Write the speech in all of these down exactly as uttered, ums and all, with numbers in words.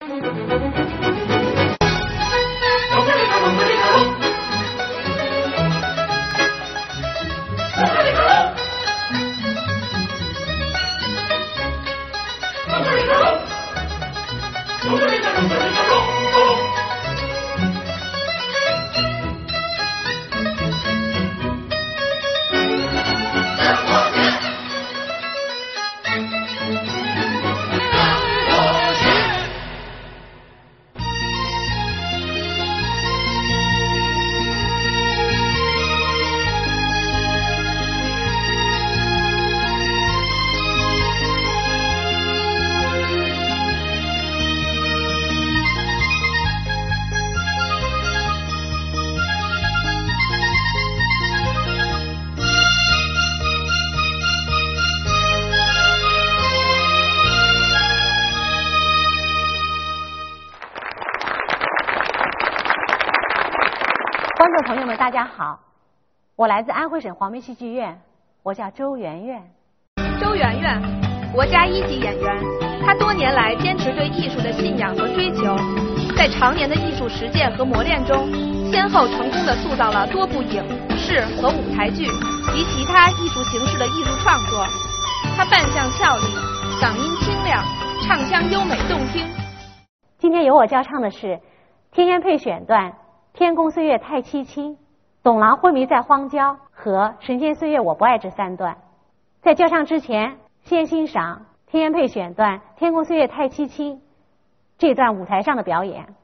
观众朋友们，大家好，我来自安徽省黄梅戏剧院，我叫周媛媛。 周媛媛，国家一级演员，她多年来坚持对艺术的信仰和追求，在常年的艺术实践和磨练中，先后成功地塑造了多部影视和舞台剧及其他艺术形式的艺术创作。她扮相俏丽，嗓音清亮，唱腔优美动听。 今天由我教唱的是《天仙配》选段《天宫岁月太凄清》，董郎昏迷在荒郊和《神仙岁月我不爱》这三段。在教唱之前，先欣赏《天仙配》选段《天宫岁月太凄清》这段舞台上的表演。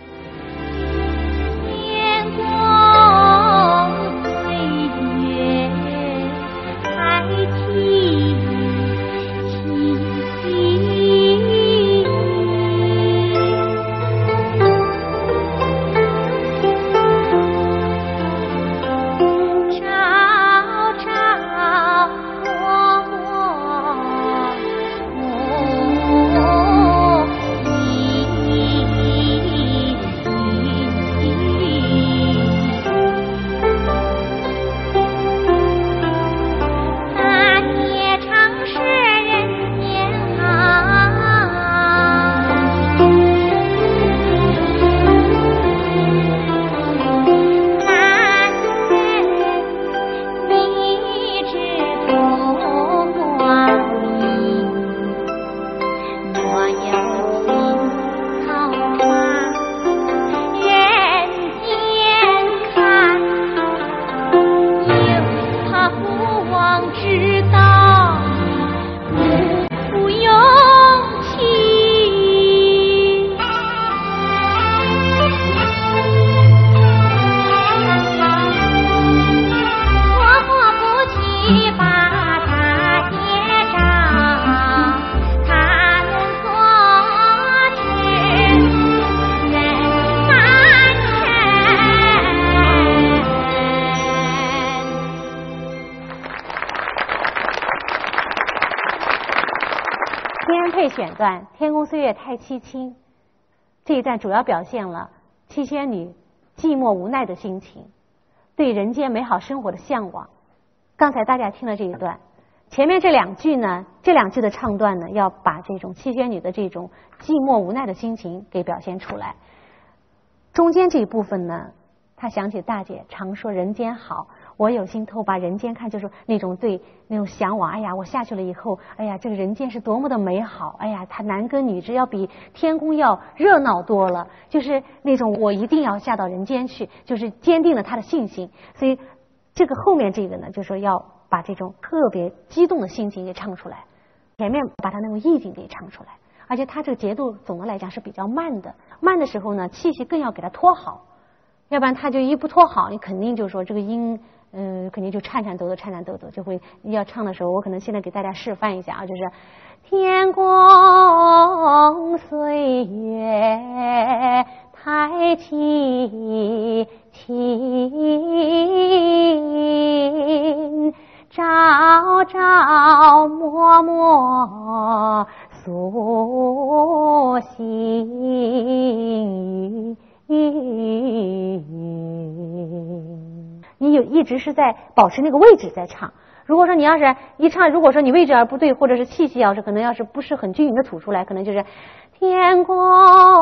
天宫岁月太凄选段《天宫岁月太凄清》这一段主要表现了七仙女寂寞无奈的心情，对人间美好生活的向往。刚才大家听了这一段，前面这两句呢，这两句的唱段呢，要把这种七仙女的这种寂寞无奈的心情给表现出来。中间这一部分呢，他想起大姐常说人间好，我有心偷把人间看，就是那种对那种向往。哎呀，我下去了以后，哎呀，这个人间是多么的美好！哎呀，他男耕女织要比天宫要热闹多了，就是那种我一定要下到人间去，就是坚定了他的信心。所以这个后面这个呢，就是说要把这种特别激动的心情给唱出来，前面把他那种意境给唱出来。而且他这个节奏总的来讲是比较慢的，慢的时候呢，气息更要给他拖好，要不然他就一不拖好，你肯定就是说这个音。嗯，肯定就颤颤抖抖，颤颤抖抖，就会要唱的时候，我可能现在给大家示范一下啊，就是天宫岁月太凄清，朝朝暮暮诉心。你有一直是在保持那个位置在唱。如果说你要是一唱，如果说你位置要不对，或者是气息要是可能要是不是很均匀的吐出来，可能就是天宫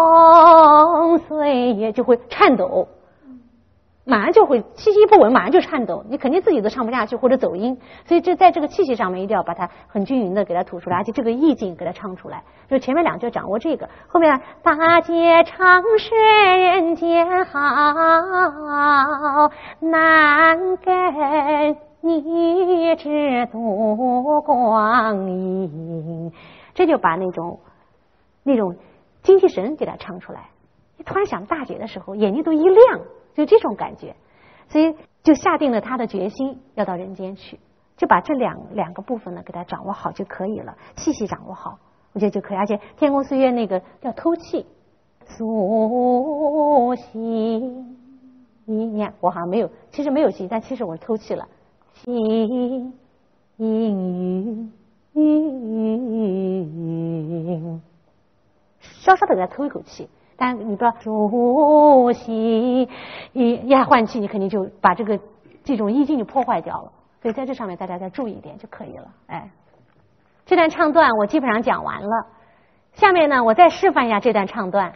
你就会颤抖，马上就会气息不稳，马上就颤抖，你肯定自己都唱不下去或者走音。所以这在这个气息上面一定要把它很均匀的给它吐出来，而且这个意境给它唱出来。就前面两句掌握这个，后面大街长是人间好，难跟你只度光阴。这就把那种那种精气神给它唱出来。你突然想大姐的时候，眼睛都一亮，就这种感觉，所以就下定了他的决心要到人间去，就把这两两个部分呢给它掌握好就可以了，气息掌握好，我觉得就可以。而且天宫岁月那个叫偷气，苏息，你看我好像没有，其实没有息，但其实我偷气了，息阴云，稍稍的给它偷一口气。但你不要熟悉一下换气，你肯定就把这个这种意境就破坏掉了。所以在这上面大家再注意一点就可以了。哎，这段唱段我基本上讲完了，下面呢我再示范一下这段唱段。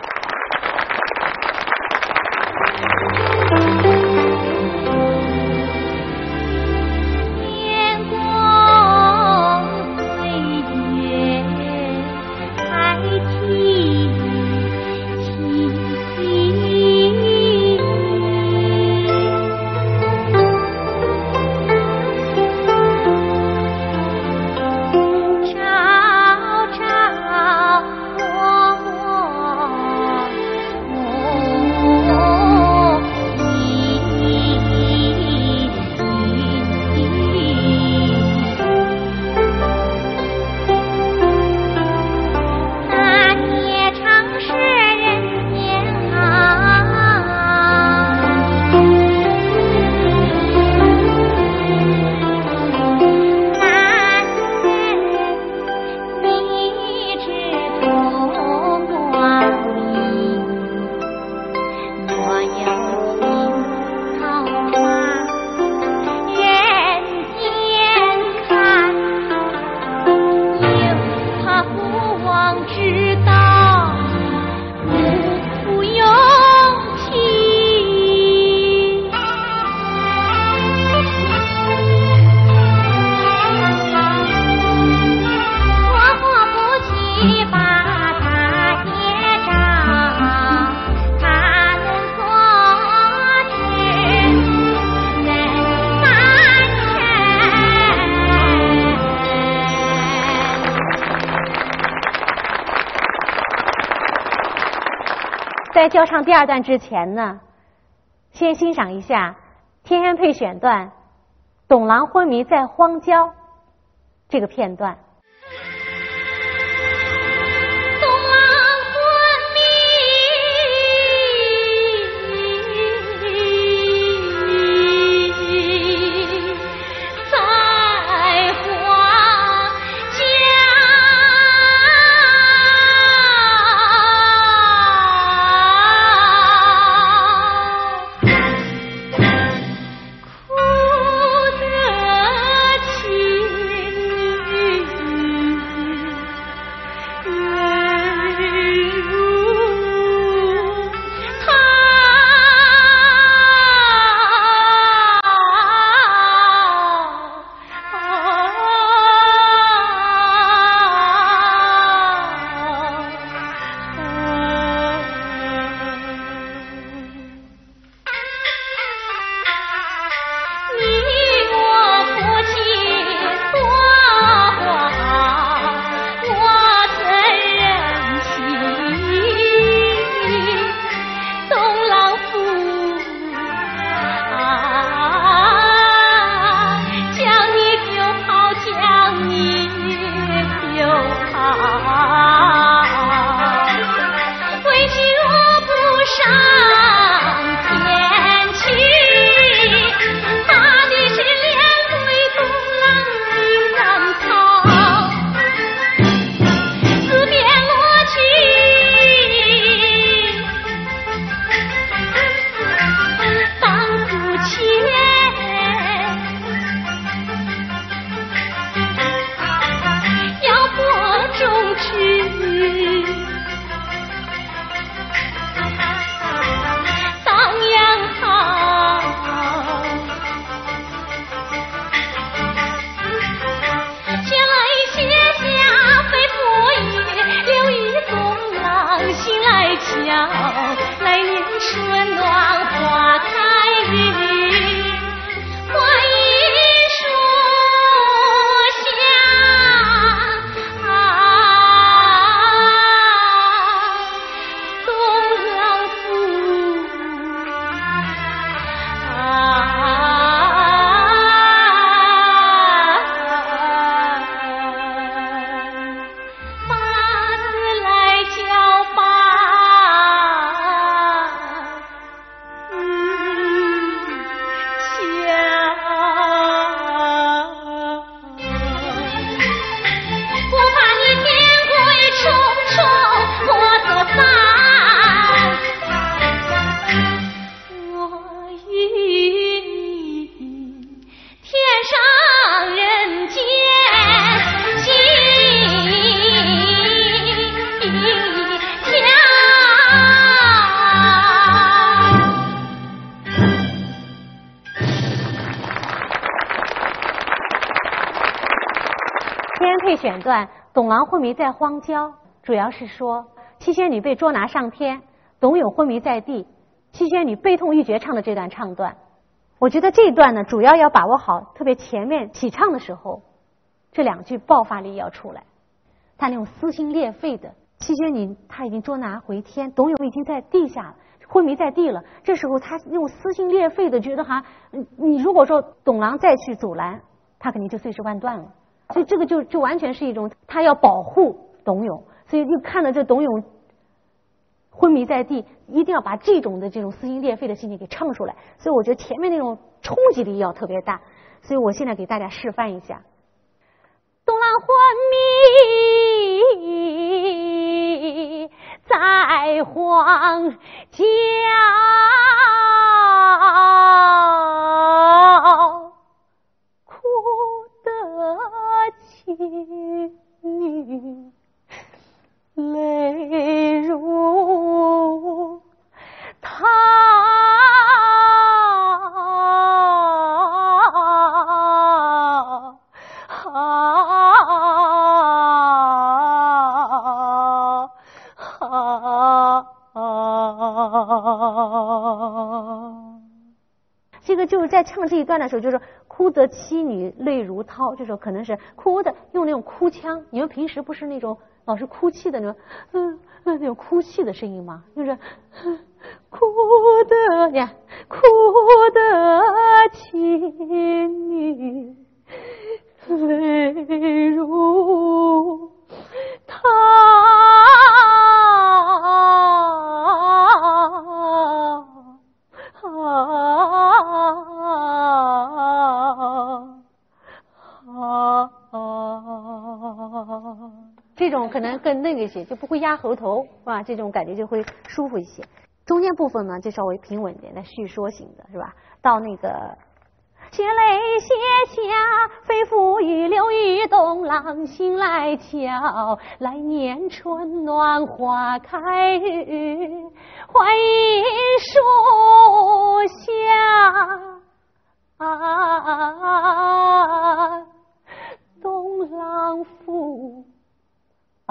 在教唱第二段之前呢，先欣赏一下天元配选段董郎昏迷在荒郊这个片段。 苦得情配选段，董郎昏迷在荒郊，主要是说七仙女被捉拿上天，董永昏迷在地，七仙女悲痛欲绝唱的这段唱段。我觉得这一段呢，主要要把握好，特别前面起唱的时候，这两句爆发力要出来。他那种撕心裂肺的，七仙女他已经捉拿回天，董永已经在地下昏迷在地了。这时候他用撕心裂肺的，觉得哈，你如果说董郎再去阻拦，他肯定就碎尸万段了。所以这个就就完全是一种他要保护董永，所以就看到这董永昏迷在地，一定要把这种的这种撕心裂肺的心情给唱出来。所以我觉得前面那种冲击力要特别大。所以我现在给大家示范一下。董郎昏迷在荒郊，哭得妻女泪如涛。这个就是在唱这一段的时候，就是哭得妻女泪如涛，这时候可能是哭的，用那种哭腔。你们平时不是那种老是哭泣的那种，嗯，那种哭泣的声音吗？就是哭得呀，哭得妻女泪如涛。这种可能更那个些，就不会压喉头啊，这种感觉就会舒服一些。中间部分呢，就稍微平稳点的叙说型的，是吧？到那个血泪写下，肺腑欲流于东郎心来瞧。来年春暖花开日，槐荫树下，啊，东郎妇。啊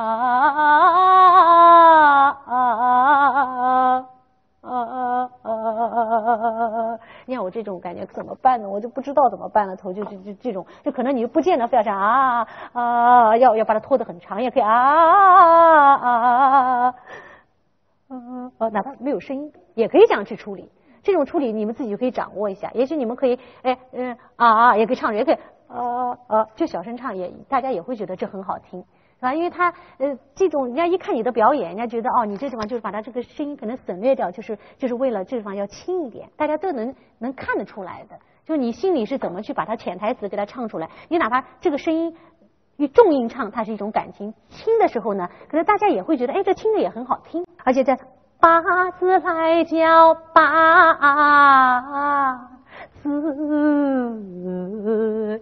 啊啊啊啊！你看我这种感觉怎么办呢？我就不知道怎么办了。头就就就这种，就可能你不见得非要这样啊啊，要要把它拖得很长，也可以啊啊啊啊，哪怕没有声音，也可以这样去处理。这种处理你们自己就可以掌握一下。也许你们可以，哎嗯啊，也可以唱，也可以啊啊，就小声唱，也大家也会觉得这很好听。啊，因为他呃这种人家一看你的表演，人家觉得哦，你这地方就是把他这个声音可能省略掉，就是就是为了这地方要轻一点，大家都能能看得出来的。就你心里是怎么去把它潜台词给它唱出来，你哪怕这个声音与重音唱，它是一种感情；轻的时候呢，可能大家也会觉得，哎，这听着也很好听。而且这八字来叫八字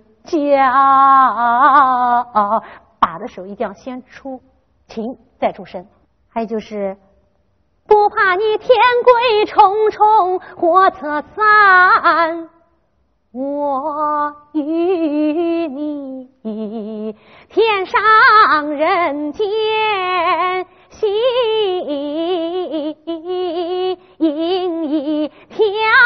叫。把的时候一定要先出情再出声。还有就是不怕你天规重重火测散，我与你天上人间心一条。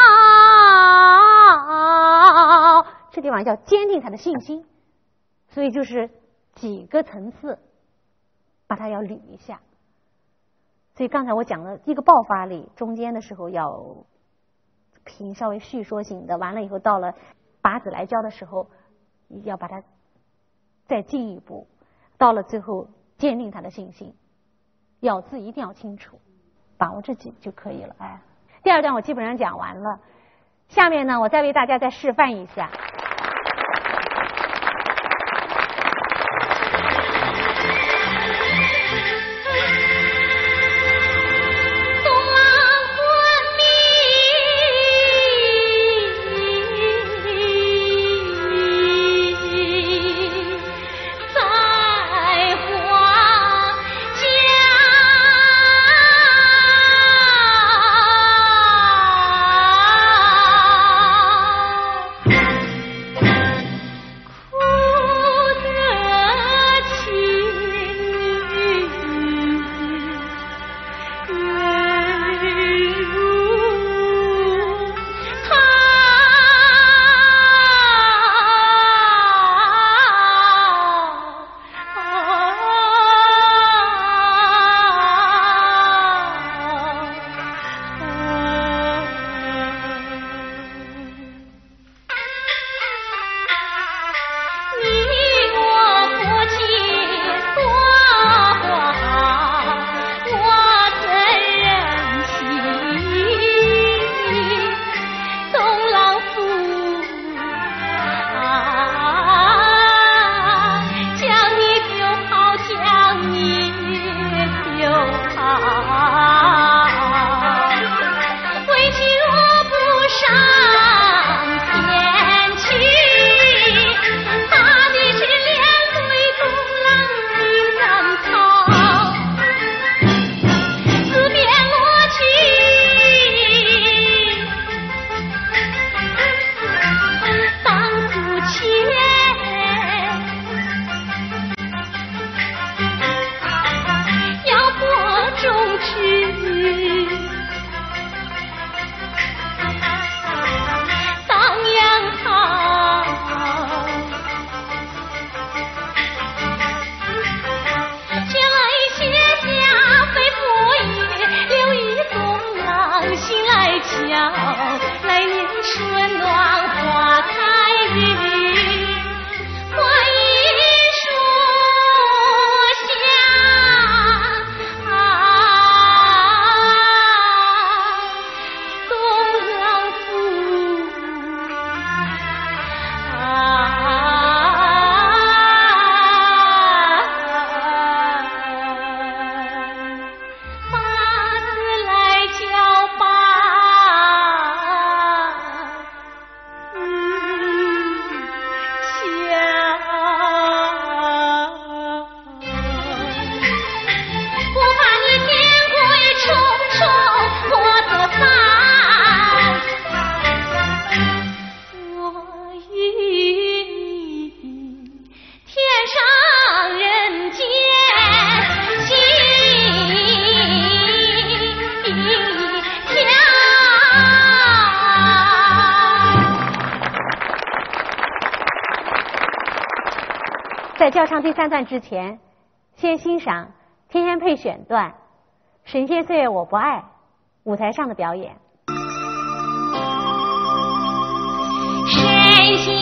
这地方要坚定他的信心，所以就是几个层次把它要捋一下。所以刚才我讲了一个爆发力，中间的时候要平稍微叙说性的，完了以后到了八字来教的时候要把它再进一步，到了最后坚定他的信心，咬字一定要清楚，把握这几就可以了。哎，第二段我基本上讲完了，下面呢我再为大家再示范一下。 在教唱第三段之前，先欣赏天仙配选段《神仙岁月我不爱》舞台上的表演。 神仙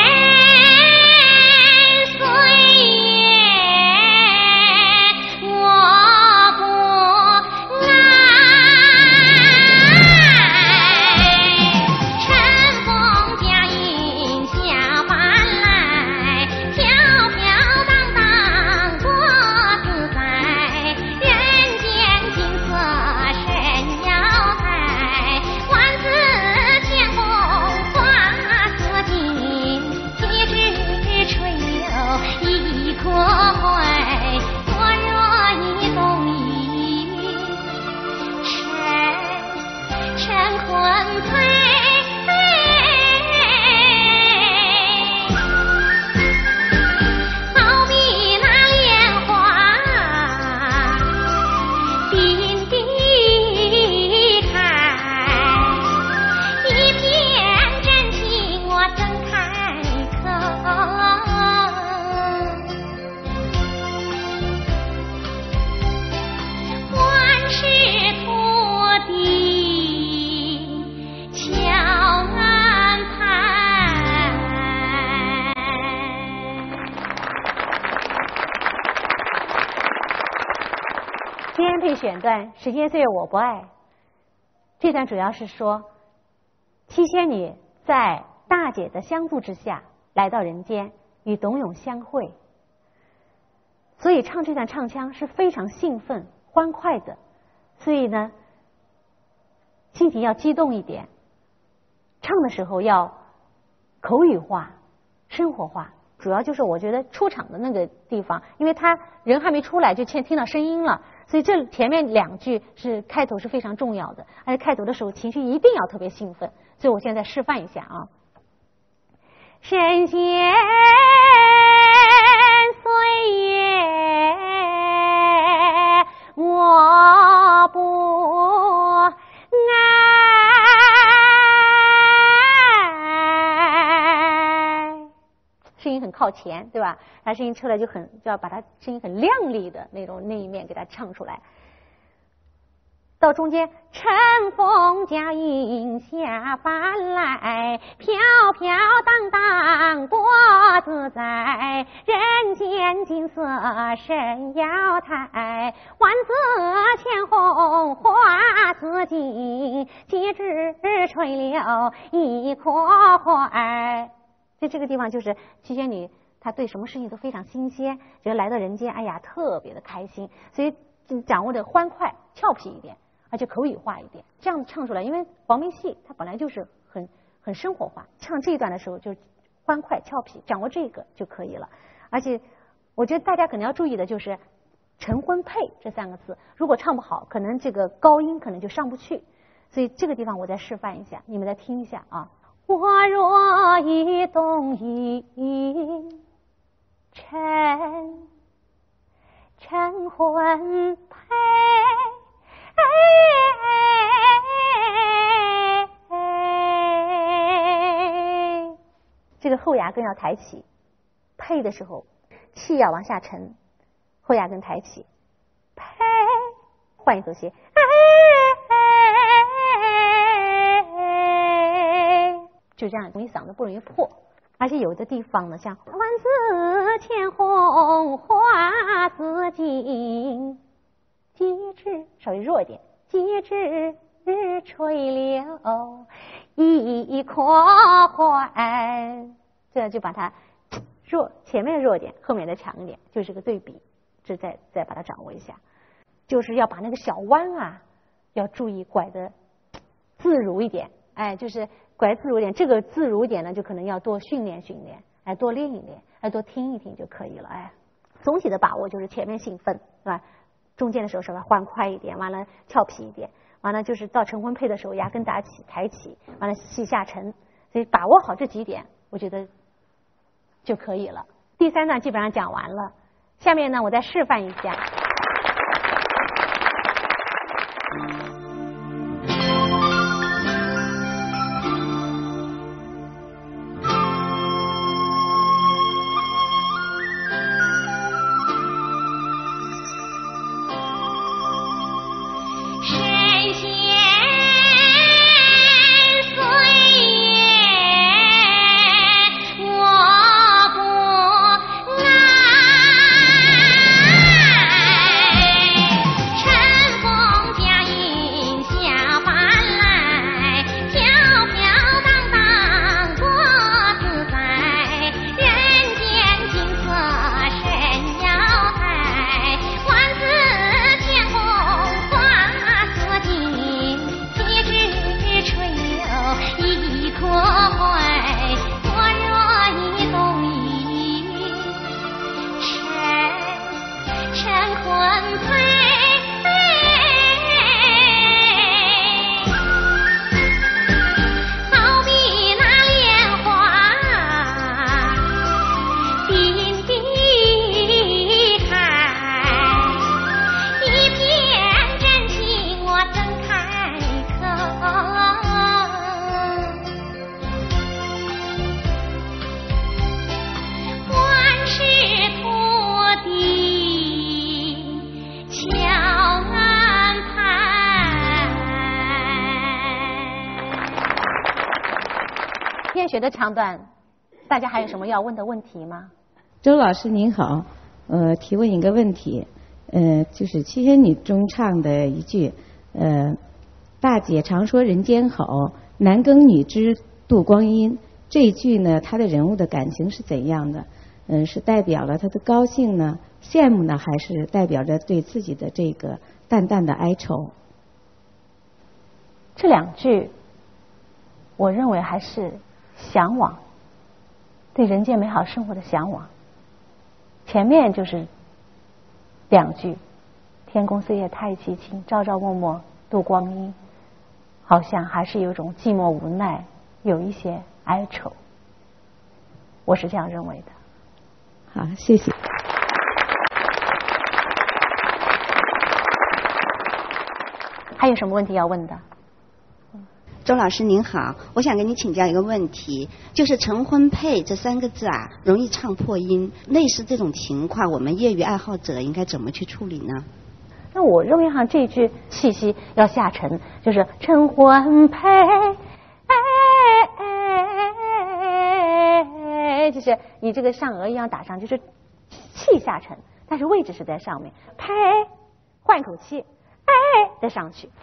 选段《时间岁月我不爱》这段主要是说，七仙女在大姐的相助之下来到人间，与董永相会，所以唱这段唱腔是非常兴奋欢快的，所以呢心情要激动一点，唱的时候要口语化生活化，主要就是我觉得出场的那个地方，因为他人还没出来就先听到声音了，所以这前面两句是开头是非常重要的，而且开头的时候情绪一定要特别兴奋，所以我现在示范一下啊。神仙岁月我不爱，声音很靠前，对吧？他声音出来就很，就要把他声音很亮丽的那种那一面给他唱出来。到中间，乘风驾云下凡来，飘飘荡荡多自在，人间景色神瑶台，万紫千红花似锦，几枝垂柳一阔怀。在这个地方就是七仙女她对什么事情都非常新鲜，觉得来到人间哎呀特别的开心，所以掌握的欢快俏皮一点，而且口语化一点，这样子唱出来，因为黄梅戏它本来就是很很生活化，唱这一段的时候就欢快俏皮，掌握这个就可以了。而且我觉得大家可能要注意的就是晨昏配这三个字，如果唱不好，可能这个高音可能就上不去，所以这个地方我再示范一下，你们再听一下啊。我若一动音，晨晨昏配，这个后牙根要抬起，配的时候气要往下沉，后牙根抬起，配，换一口气，就这样容易嗓子不容易破。而且有的地方呢，像万紫千红花似锦，几枝稍微弱一点，几枝垂柳一阔怀，这样就把它弱，前面弱点，后面的强一点，就是个对比，这再再把它掌握一下。就是要把那个小弯啊，要注意拐的自如一点，哎，就是拐自如一点。这个自如一点呢，就可能要多训练训练，哎，多练一练，哎，多听一听就可以了，哎。总体的把握就是前面兴奋，是吧？中间的时候稍微欢快一点，完了俏皮一点，完了就是到晨昏配的时候牙根打起抬起，完了气下沉，所以把握好这几点，我觉得就可以了。第三段基本上讲完了，下面呢我再示范一下。 天学的唱段，大家还有什么要问的问题吗？ 周老师您好，呃，提问一个问题，呃，就是七仙女中唱的一句，呃，大姐常说人间好，男耕女织度光阴。这一句呢，她的人物的感情是怎样的？嗯、呃，是代表了她的高兴呢、羡慕呢，还是代表着对自己的这个淡淡的哀愁？ 这两句，我认为还是向往，对人间美好生活的向往。前面就是两句，天公岁月太凄清，朝朝暮暮度光阴，好像还是有一种寂寞无奈，有一些哀愁。我是这样认为的。 好，谢谢。 还有什么问题要问的？ 周老师您好，我想跟你请教一个问题，就是晨昏配这三个字啊，容易唱破音。类似这种情况，我们业余爱好者应该怎么去处理呢？ 那我认为哈，这句气息要下沉，就是晨昏配，哎哎哎，就是你这个上颚一样打上，就是气下沉，但是位置是在上面，呸，换一口气，哎，再上去。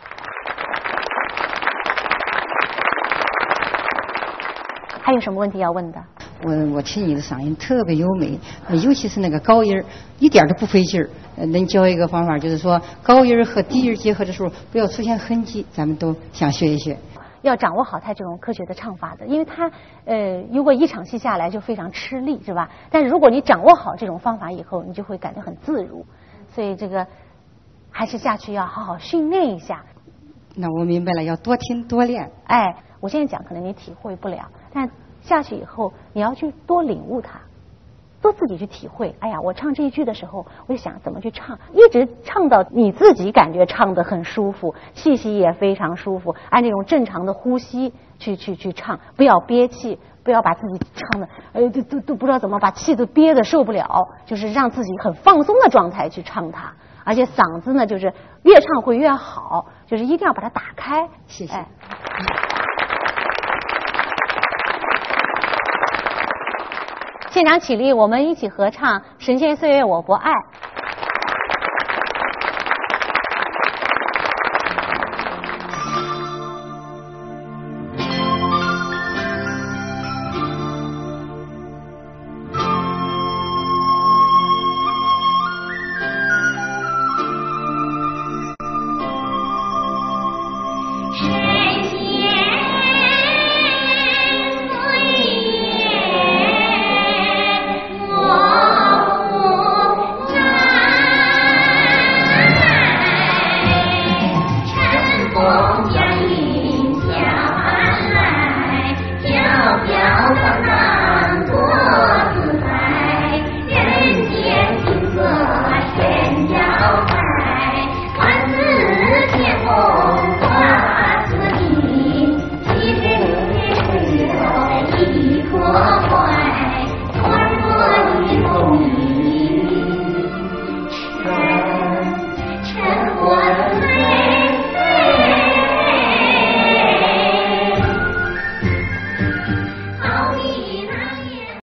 还有什么问题要问的？ 我我听你的嗓音特别优美，尤其是那个高音儿，一点都不费劲儿。呃，能教一个方法，就是说高音儿和低音结合的时候不要出现痕迹，咱们都想学一学。 要掌握好它这种科学的唱法的，因为它呃，如果一场戏下来就非常吃力，是吧？但是如果你掌握好这种方法以后，你就会感觉很自如。所以这个还是下去要好好训练一下。 那我明白了，要多听多练。 哎，我现在讲可能你体会不了，但下去以后你要去多领悟它，多自己去体会。哎呀，我唱这一句的时候，我就想怎么去唱，一直唱到你自己感觉唱得很舒服，气息也非常舒服，按这种正常的呼吸去去去唱，不要憋气，不要把自己唱的呃都都都不知道怎么把气都憋得受不了，就是让自己很放松的状态去唱它。而且嗓子呢，就是越唱会越好，就是一定要把它打开。 谢谢。 哎，现场起立，我们一起合唱《神仙岁月我不爱》。 我